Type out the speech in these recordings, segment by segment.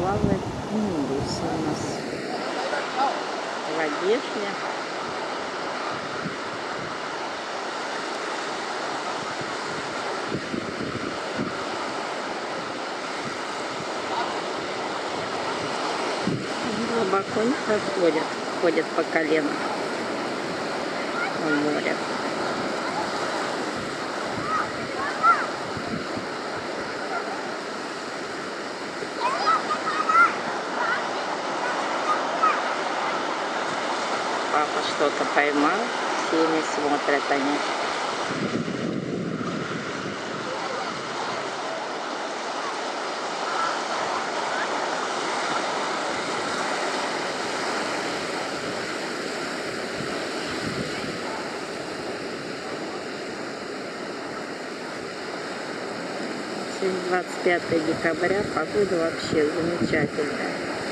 плавает индусы у нас в одежде. Глубоко не проходят, ходят по колено в море. Папа что-то поймал, всеми смотрят они. Сегодня 25 декабря, погода вообще замечательная.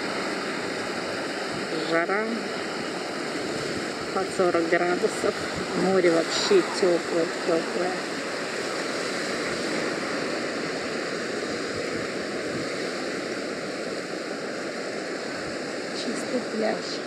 Жара под 40 градусов, море вообще теплое, теплое. Чистый пляж.